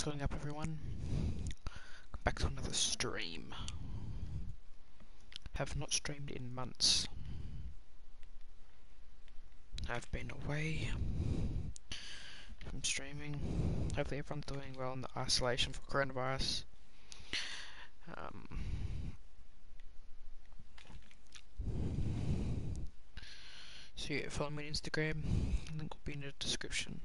going up, everyone? Back to another stream. Have not streamed in months. I've been away from streaming. Hopefully everyone's doing well in the isolation for coronavirus. So yeah, follow me on Instagram. Link will be in the description.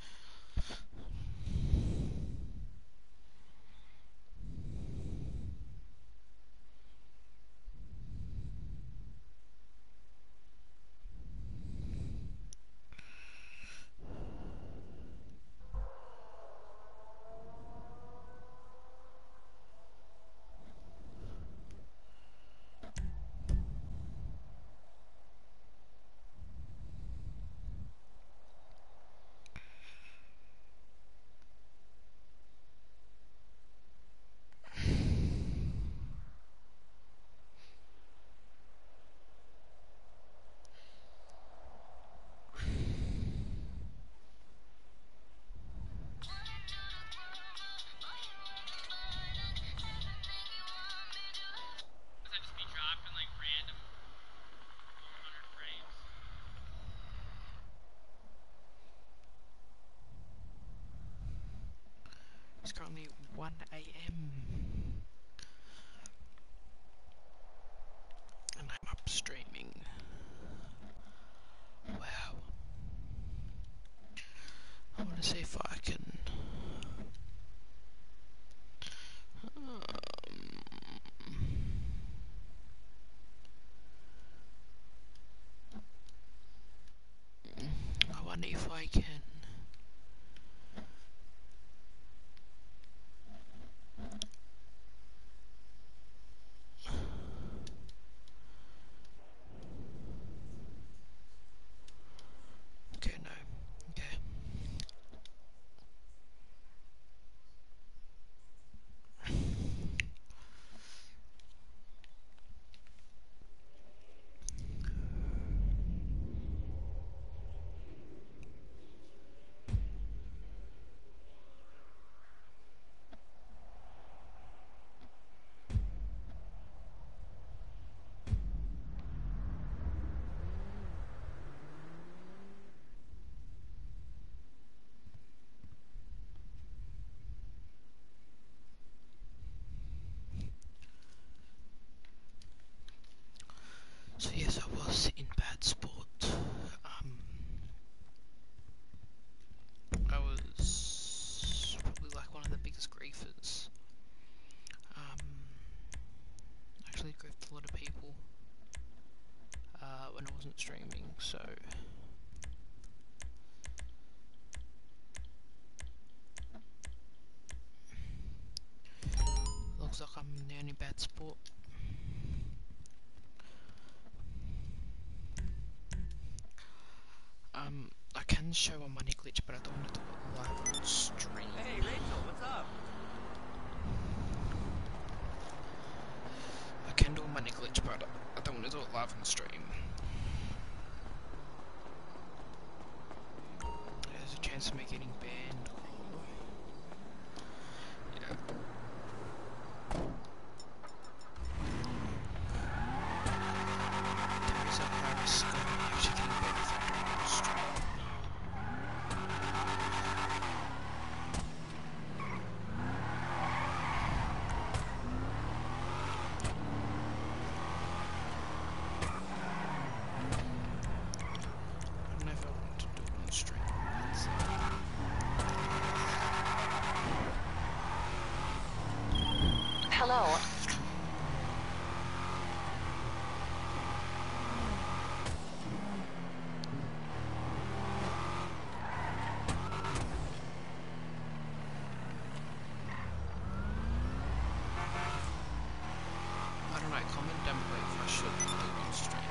It's currently 1 AM and I'm up streaming. Wow. I want to see if I can I wonder if I can okay, no. Okay. So yes, I was in bad sport. I was probably like one of the biggest griefers. Actually griefed a lot of people when I wasn't streaming, so looks like I'm the only bad sport. I can show a money glitch, but I don't want to do it live on stream. Hey Rachel, what's up? I can do a money glitch, but I don't want to do it live on stream. There's a chance of me getting banned. Yeah. There is a high risk of me actually getting banned if I do it on stream. I don't know if I want to do it on stream. Hello. I don't know, comment down below if I should do it on stream.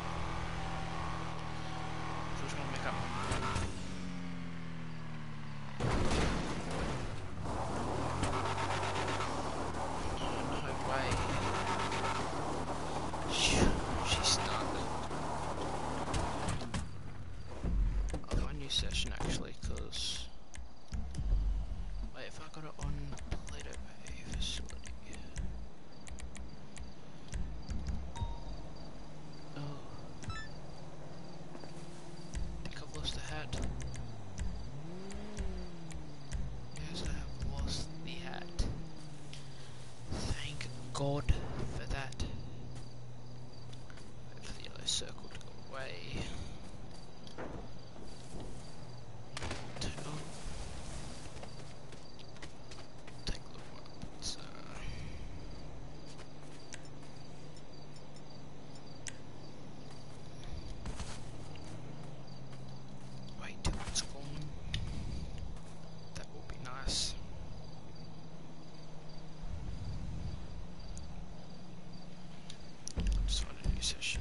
So I'm trying to make up my mind. No way. She's stuck. I'll do a new session actually, because Wait, if I got it on Play-Doh Bay facility. Oh. I think I've lost the hat. Yes, I have lost the hat. Thank God for that. Wait for the yellow circle to go away. Take a little while. It's, wait till it's gone. That will be nice. Just find a new session.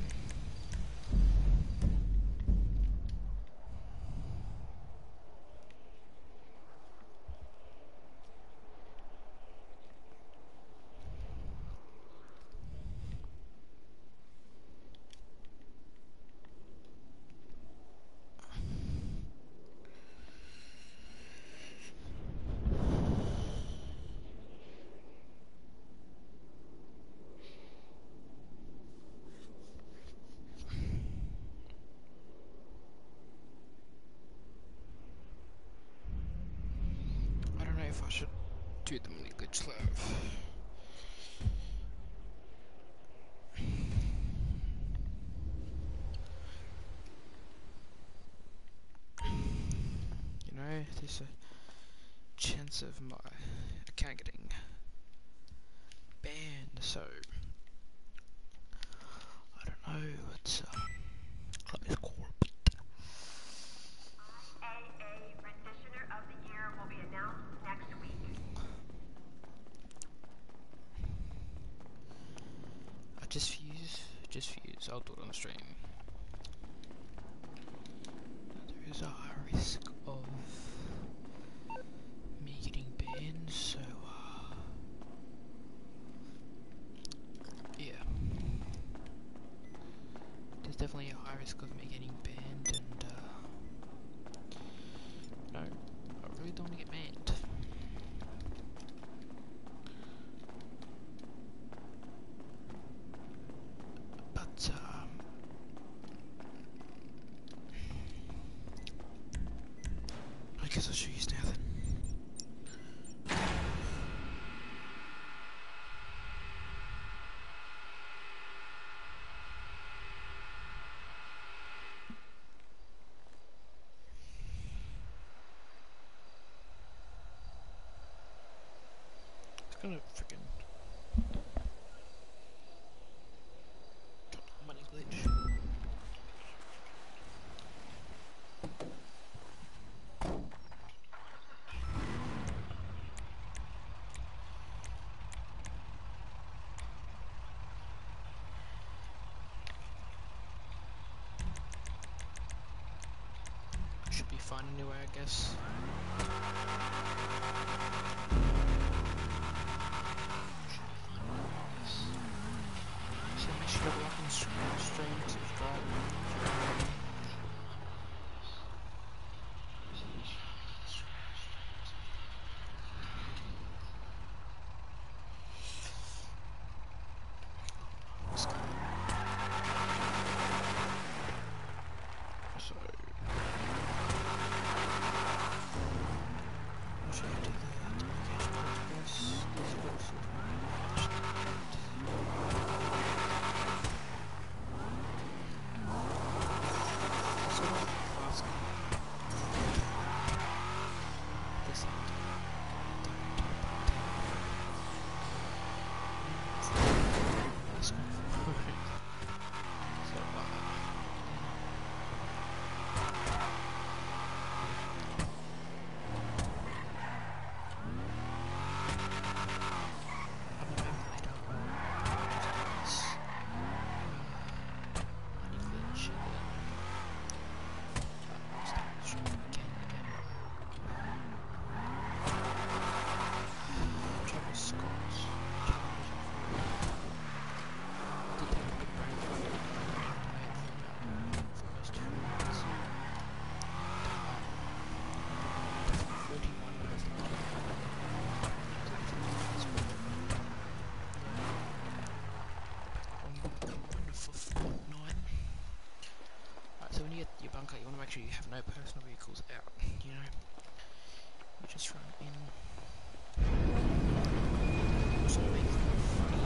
I don't know if I should do the mini glitch live. You know, there's a chance of my account getting banned, so I don't know. It's close call, but IAA Practitioner of the Year will be announced next week. I just fuse. I'll do it on the stream. There is a high risk of me getting banned, so yeah. There's definitely a high risk of me getting banned, and no, I really don't want to get banned. But I guess I should use now then. It's gonna freaking money glitch. Should be fine anyway, I guess. So make sure to like and stream, subscribe. Let's go. So should I do the notification progress? This looks actually have no personal vehicles out, you know. You just run in. Also make them funny,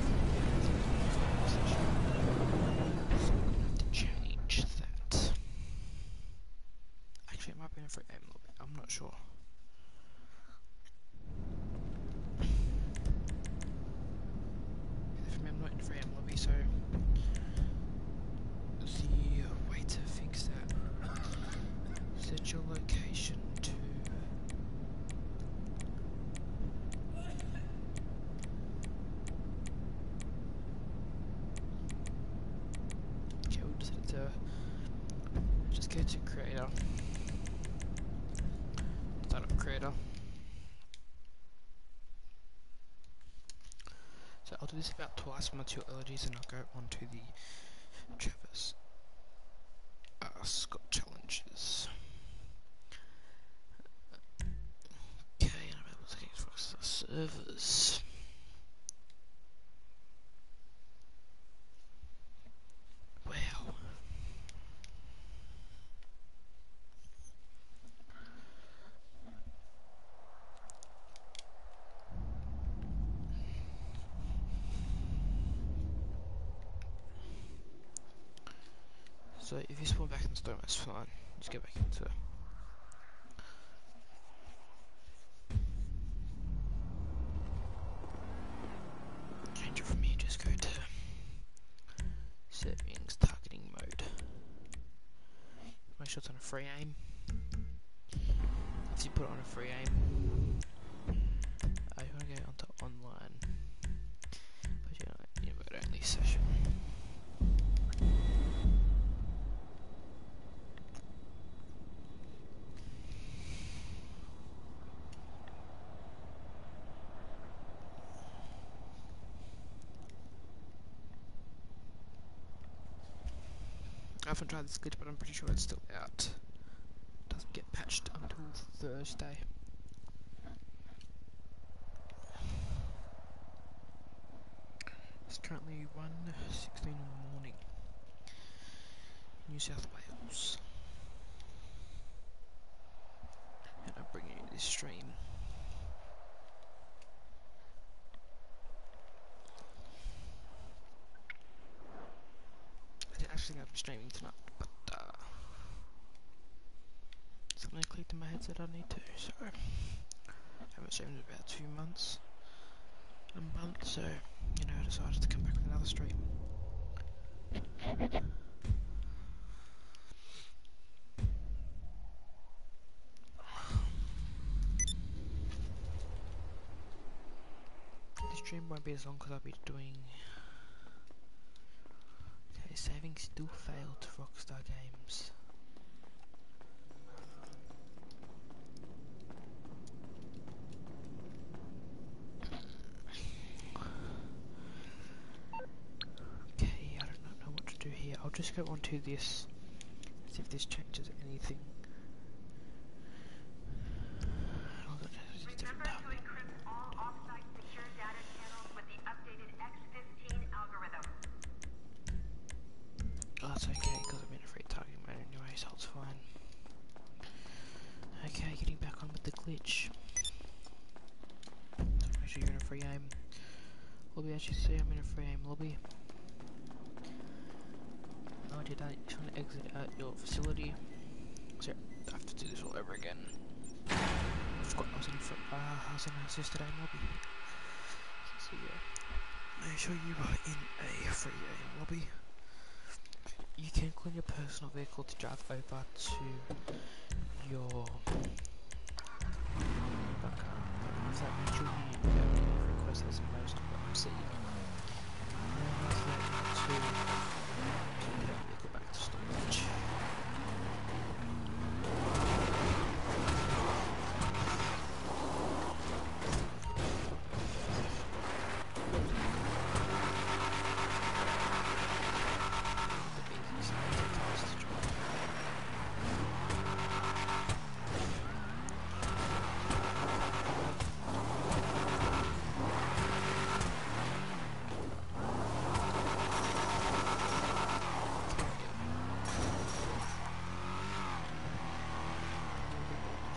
so I'm gonna have to change that. Actually, it might be in a free aim lobby, I'm not sure. I'm not in free aim lobby, so the way to fix that, set your location to okay, we'll just set it to just go to creator, start up creator. So I'll do this about twice with my two allergies, and I'll go on to the Travis Scott challenges. Okay, and I'm able to get Xbox servers. Wow. So if you spawn back in the storm, that's fine. Just get back into it. Change it from here, just go to settings, targeting mode. Make sure it's on a free aim. If you put it on a free aim, you want to go onto online, but you're not in invite only session. I haven't tried this glitch, but I'm pretty sure it's still out. Doesn't get patched until Thursday. It's currently 1:16 in the morning, New South Wales, and I'm bringing you this stream. I didn't actually think I'd be streaming tonight, but something clicked in my head said I need to, so I haven't streamed in about 2 months. A month, so you know, I decided to come back with another stream. This stream won't be as long because I'll be doing. Okay, saving still failed to Rockstar Games. Okay, I don't know what to do here. I'll just go on to this, see if this changes anything. Remember to encrypt all off-site secure data channels with the updated X15 algorithm. Oh, that's okay, because I'm in a free target mode anyway, so it's fine. Okay, getting back on with the glitch. So make sure you're in a free aim lobby. As you see, I'm in a free aim lobby. Now I did that, you want to exit out your facility. So I have to do this all over again. I forgot I was in a assisted aim lobby. So yeah, make sure you are in a free aim lobby. You can call your personal vehicle to drive over to your car. If that means you need request as most of what I'm seeing. And to get your vehicle back to storage.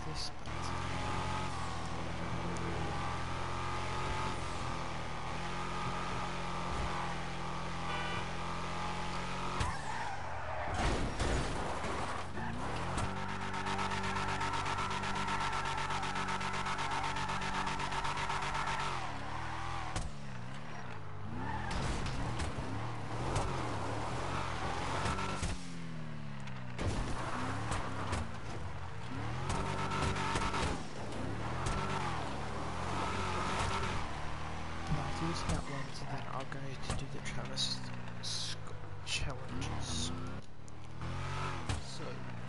this, but I'll use that once, and then I'll go to do the Travis Scott challenges. So,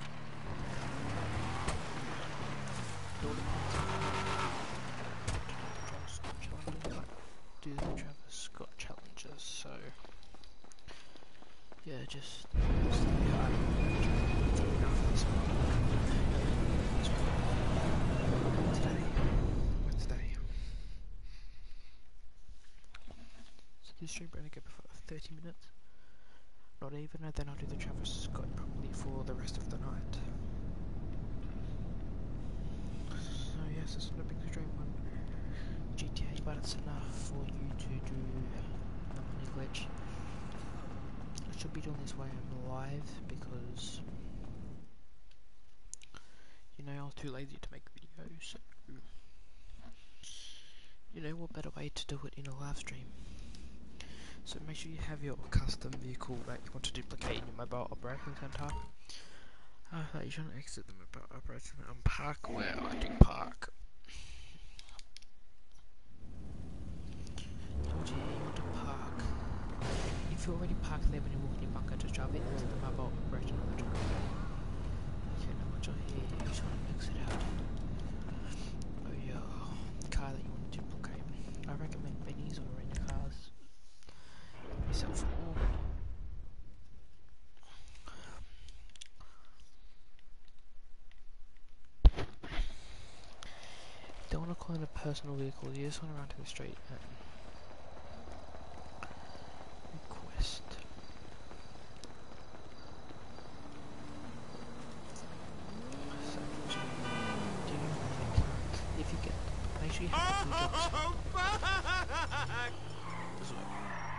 it all depends on Travis Scott challenges. I do the Travis Scott challenges, so yeah, just Wednesday. So this stream will only go for 30 minutes, not even, and then I'll do the Travis Scott probably for the rest of the night. So yes, it's not a big stream on GTA, but it's enough for you to do the money glitch. I should be doing this while I'm live because, you know, I was too lazy to make videos, so, you know, what better way to do it in a live stream. So make sure you have your custom vehicle that you want to duplicate in your mobile operating center. You shouldn't exit the mobile operating center and park where I do park. Told you you want to park. If you already parked there when you walk in your bunker, just drive it into the mobile operating center. Okay, now once you're here, you just want to exit out. Oh yeah, car that you want to duplicate. I recommend Benny's or Rent Cars. Yourself all. Don't want to call in a personal vehicle, you just want to run to the street and request. So, if you get, make sure you have the 2 jobs. As well.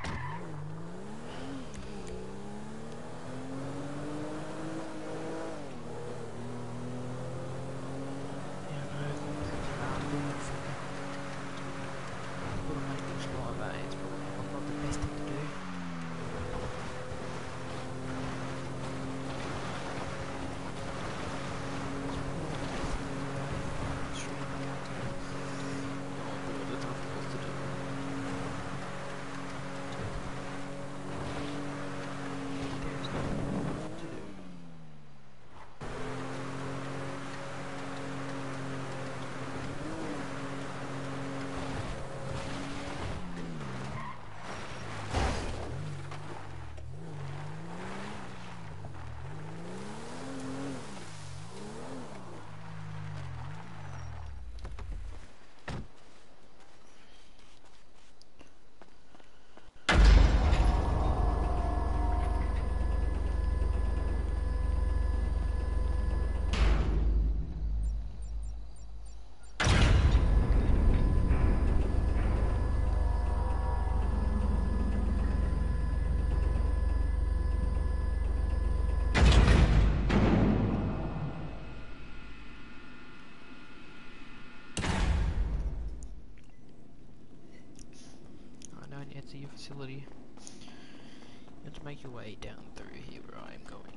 To your facility. You have to make your way down through here where I am going.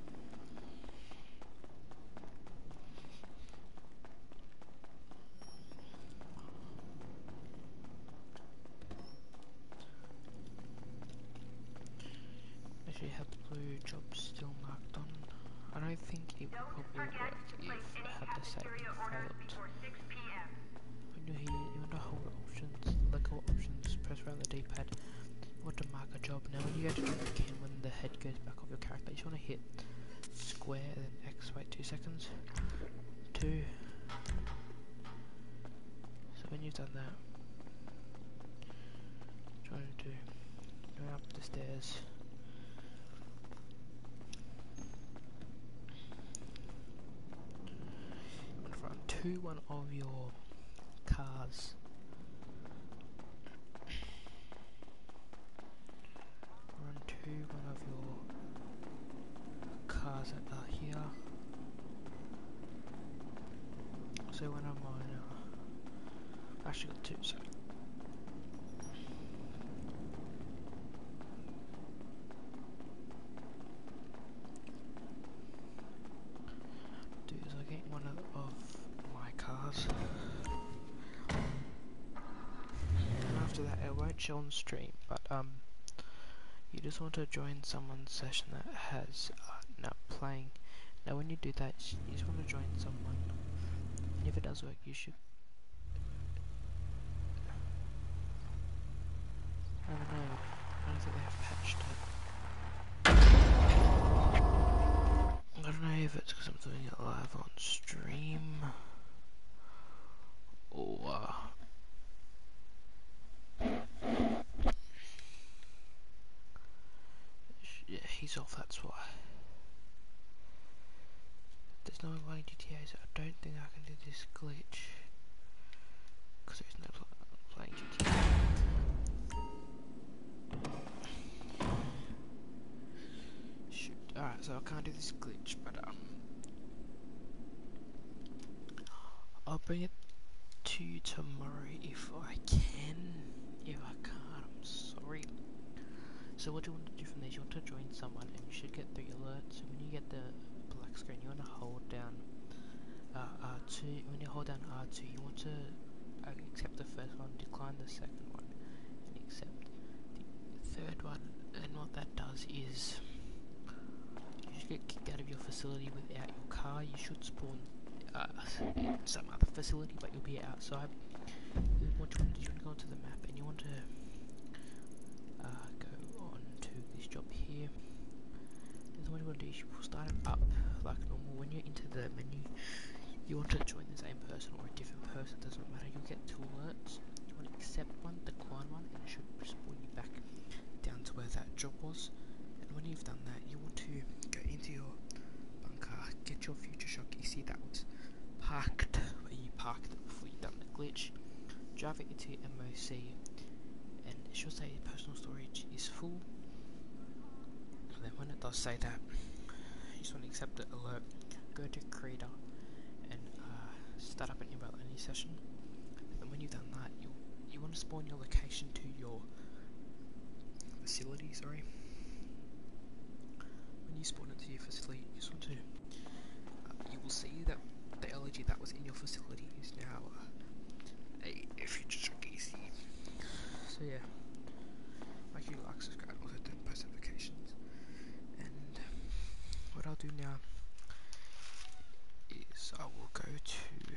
Make sure you have the blue job still marked on. I don't think it will probably work if you have the same failed. When you're here, you want to hold options, let go options, press around the D-pad. You want to mark a job. Now when you go to job again, when the head goes back off your character, you just want to hit square then X, wait 2 seconds. 2. So when you've done that, try to go up the stairs. In front. to one of your cars. Run to one of your cars that are here. So when I'm on, I actually got two, so. Do is I get one of my cars. And after that it won't show on stream, but you just want to join someone's session that has now playing. Now when you do that, you just want to join someone, and if it does work, you should. I don't know. I don't think they have patched it. I don't know if it's because I'm doing it live on stream or. Yeah, he's off, that's why. There's no playing GTA, so I don't think I can do this glitch. Because there's no playing GTA. Shoot. Alright, so I can't do this glitch, but I'll bring it to you tomorrow if I can. If I can't, I'm sorry. So what you want to do from there is you want to join someone, and you should get 3 alerts. So when you get the black screen, you want to hold down R2. When you hold down R2, you want to accept the first one, decline the second one, and accept the third one. And what that does is you should get kicked out of your facility without your car. You should spawn in some other facility, but you'll be outside. What you want to do is you want to go onto the map, and you want to go on to this job here. And what you want to do is you will start it up like normal. When you're into the menu, you want to join the same person or a different person, doesn't matter. You'll get 2 alerts. You want to accept one, decline one, and it should spawn you back down to where that job was. And when you've done that, you want to go into your bunker, get your future shock. You see that was parked where you parked it before you done the glitch. Drive it into your MOC, and it should say personal storage is full. And then when it does say that, you just want to accept the alert, go to creator, and start up an invalid any session. And when you've done that, you want to spawn your location to your facility. Sorry. When you spawn it to your facility, you just want to. You will see that the LG that was in your facility is now a future shock EC. So yeah, make sure you like, subscribe, also turn post notifications. And what I'll do now is I will go to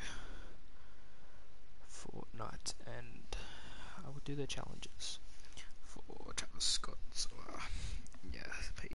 Fortnite and I will do the challenges for Travis Scott. So yeah, peace.